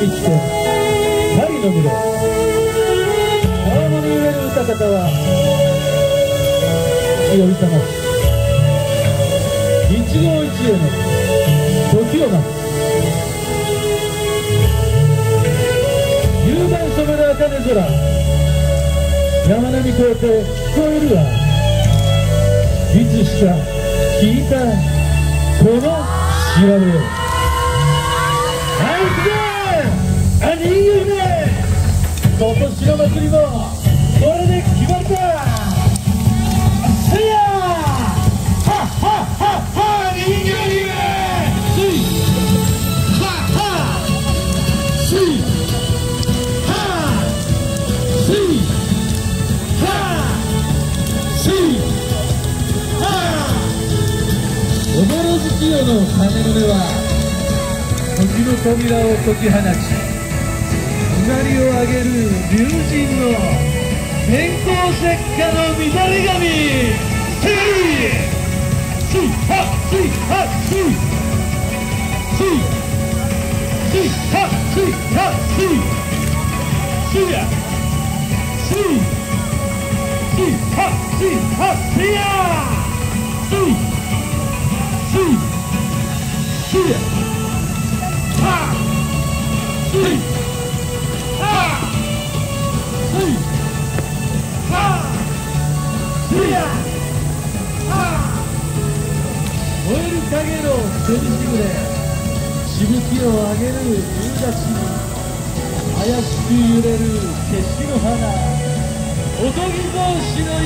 に来て狩りの群れ、川面に揺れる歌方は頼朝一期一会の時を待つ。夕晩染める茜空、山並み越えて聞こえるわ。いつしか聞いたこの調べよ。あいつだ、人魚ね、今年の祭りもこれで決まった。せやはっはっはっは、人魚姫スイはっはスイはスイはスイは。おぼろ月夜の鐘の音は時の扉を解き放ち、うなりを上げる龍神の電光石火の乱れ髪。スイハッスイハッスイスイスイハッスイハッスイスイヤスイスイハッスイハッスイヤスイスイスイヤはスイはスイはスイヤは。燃える影の背にしぐれ、しぶきを上げる夕立に怪しく揺れる消しの花、おとぎ同士の